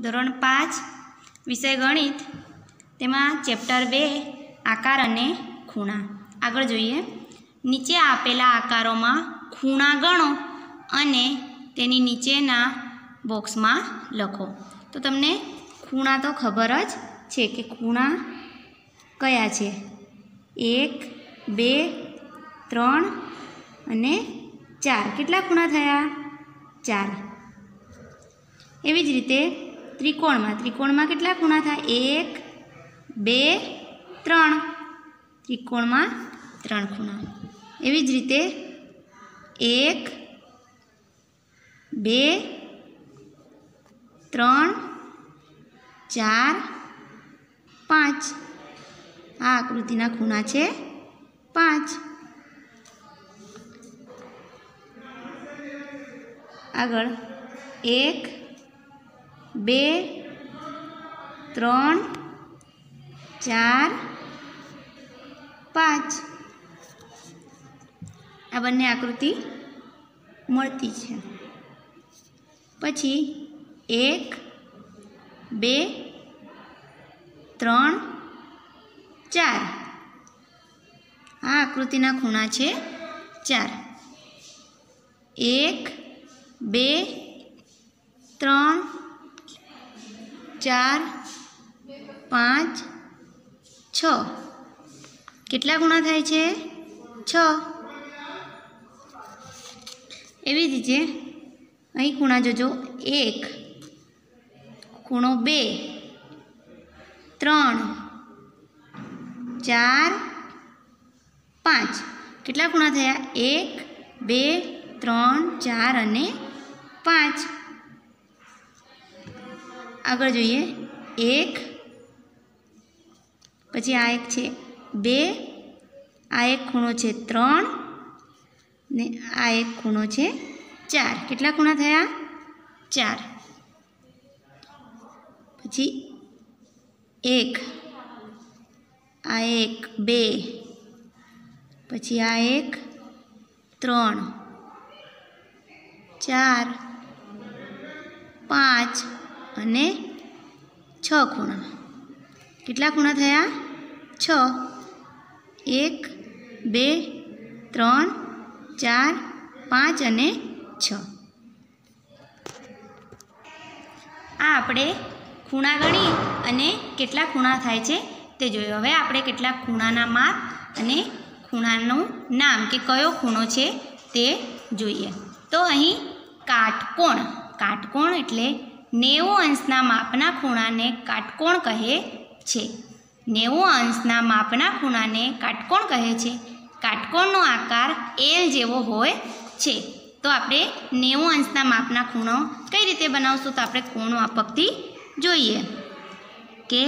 ધોરણ 5 વિષય ગણિત તેમાં ચેપ્ટર 2 આકાર અને ખૂણા। આગળ જોઈએ। નીચે આપેલા આકારોમાં ખૂણા ગણો અને તેની નીચેના બોક્સમાં લખો। તો તમને ખૂણા તો ખબર જ છે કે ખૂણા કયા છે। 1 2 3 અને 4। કેટલા ખૂણા થયા? 4। એવી જ રીતે ત્રિકોણમાં કેટલા ખૂણા થાય? 1 2 3। ત્રિકોણમાં 3 ખૂણા। એવી જ રીતે 1 2 3 4 5। આ આકૃતિના ખૂણા છે 5। આગળ 1 2 3 4 5। આ બંને આકૃતિ મળતી છે। પછી 1 2 3 4। આ આકૃતિના ખૂણા છે 4। 1 2 3 4 5 6। કેટલા ખૂણા થાય છે? 6। એવી જ રીતે અહીં ખૂણા જોજો। 1 ખૂણો 2 3 4 5। કેટલા ખૂણા થયા? 1 2 3 4 અને 5। આગળ જોઈએ 1 પછી આ એક છે 2 આ એક ખૂણો છે 3 ને આ એક ખૂણો છે 4। કેટલા ખૂણા થયા? 4। પછી 1 આ એક 2 પછી આ એક 3 4 5 અને 6 ખૂણા। કેટલા ખૂણા થયા? 6। 1 2 3 4 5 અને 6। આ આપણે ખૂણા ગણી અને કેટલા ખૂણા થાય છે તે જોયું। હવે આપણે કેટલાક ખૂણાના માપ અને ખૂણાનું નામ કે કયો ખૂણો છે તે જોઈએ। તો અહીં કાટકોણ એટલે 90 અંશના માપના ખૂણાને કાટકોણ કહે છે। 90 અંશના માપના ખૂણાને કાટકોણ કહે છે। કાટકોણનો આકાર એલ જેવો હોય છે। તો આપણે 90 અંશના માપના ખૂણો કઈ રીતે બનાવશું? તો આપણે ખૂણો માપકથી જોઈએ કે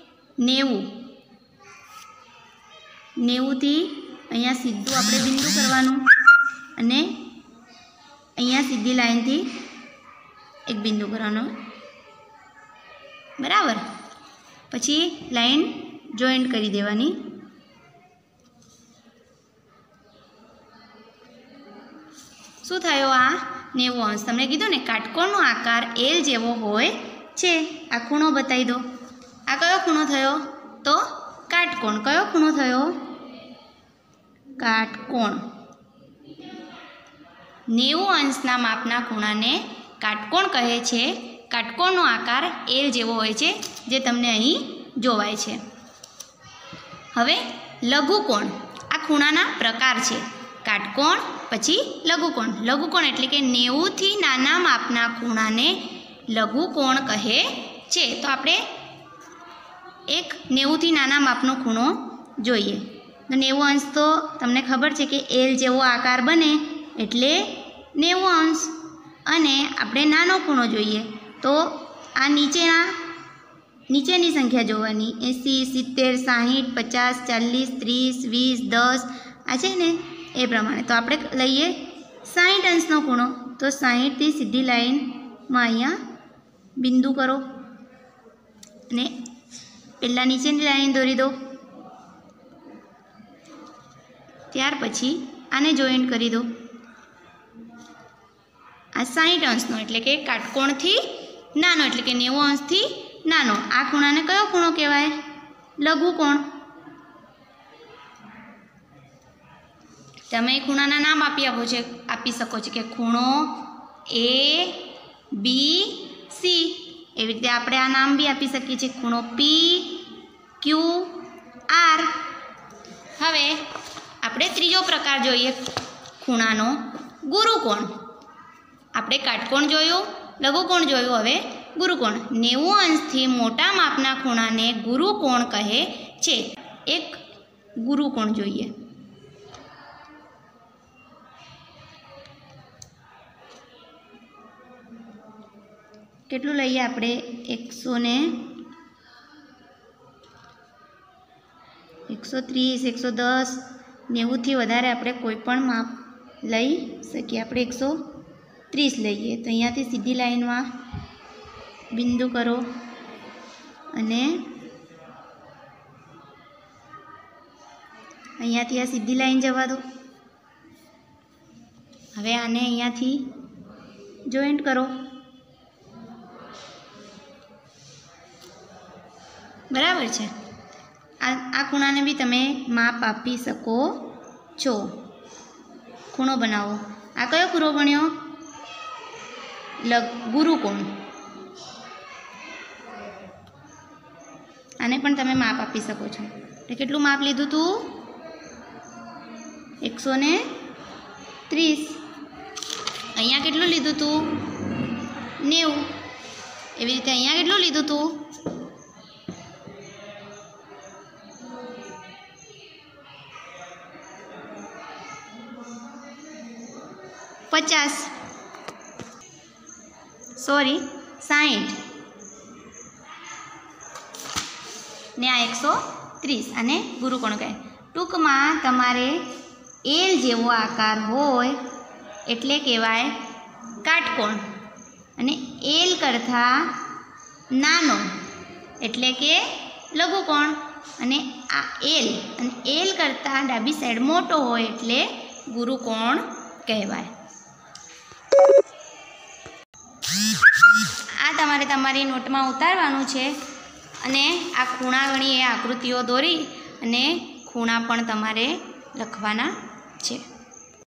90 થી અહીંયા સીધું આપણે બિંદુ કરવાનું અને અહીંયા સીધી લાઈનથી એક બિંદુ કરવાનો, બરાબર। પછી લાઈન જોઈન્ટ કરી દેવાની। શું થયો? આ 90 અંશ। તમને કીધું ને કાટકોણનો આકાર એલ જેવો હોય છે। આ ખૂણો બતાવી દો। આ કયો ખૂણો થયો? તો કાટકોણ। કયો ખૂણો થયો? કાટકોણ। 90 અંશના માપના ખૂણાને કાટકોણ કહે છે। કાટકોણનો આકાર એલ જેવો હોય છે, જે તમને અહીં જોવાય છે। હવે લઘુકોણ। આ ખૂણાના પ્રકાર છે। કાટકોણ પછી લઘુકોણ। લઘુકોણ એટલે કે 90 થી નાના માપના ખૂણાને લઘુકોણ કહે છે। તો આપણે એક 90 થી નાના માપનો ખૂણો જોઈએ। તો 90 અંશ તો તમને ખબર છે કે એલ જેવો આકાર બને એટલે 90 અંશ। અને આપણે નાનો ખૂણો જોઈએ તો આ નીચેની સંખ્યા જોવાની। 80 70 60 50 40 30 20 10 આ છે ને એ પ્રમાણે। તો આપણે લઈએ 60 અંશનો ખૂણો। તો 60 થી સીધી લાઈનમાં અહીંયા બિંદુ કરો અને પહેલાં નીચેની લાઈન દોરી દો। ત્યાર પછી આને જોઈન્ટ કરી દો। આ 60 અંશનો એટલે કે કાટકોણથી નાનો, એટલે કે 90 અંશથી નાનો. આ ખૂણાને કયો ખૂણો કહેવાય? લઘુકોણ. તમે ખૂણાના નામ આપી શકો છો કે ખૂણો એ બી સી. એવી રીતે આપણે આ નામ બી આપી શકીએ છીએ, ખૂણો પી ક્યુ આર. હવે આપણે ત્રીજો પ્રકાર જોઈએ ખૂણાનો, ગુરુકોણ. આપણે કાટકોણ જોયું, લઘુકોણ જોયું, હવે ગુરુકોણ. 90 અંશથી મોટા માપના ખૂણાને ગુરુકોણ કહે છે. એક ગુરુકોણ જોઈએ. કેટલું લઈએ આપણે? 130, 110, 90થી વધારે આપણે કોઈ પણ માપ લઈ શકીએ. આપણે 130 લઈએ તો અહીંયાથી સીધી લાઈનમાં બિંદુ કરો અને અહીંયાથી આ સીધી લાઈન જવા દો. હવે આને અહીંયાથી જોઈન્ટ કરો. બરાબર છે. આ ખૂણાને બી તમે માપ આપી શકો છો. ખૂણો બનાવો. આ કયો ખૂણો બન્યો? ગુરુકોણ. આને પણ તમે માપ આપી શકો છો. એટલે કેટલું માપ લીધું તું? 130. અહીંયા કેટલું લીધું તું? 90. એવી રીતે અહીંયા કેટલું લીધું તું? 50. 60. ને આ 130. અને ગુરુકોણ કહે. ટૂંકમાં તમારે એલ જેવો આકાર હોય એટલે કહેવાય કાટકોણ, અને એલ કરતાં નાનો એટલે કે લઘુકોણ, અને આ એલ કરતાં ડાબી સાઈડ મોટો હોય એટલે ગુરુકોણ કહેવાય. આ તમારે તમારી નોટમાં ઉતારવાનું છે, અને આ ખૂણા ગણી એ આકૃતિઓ દોરી અને ખૂણા પણ તમારે લખવાના છે.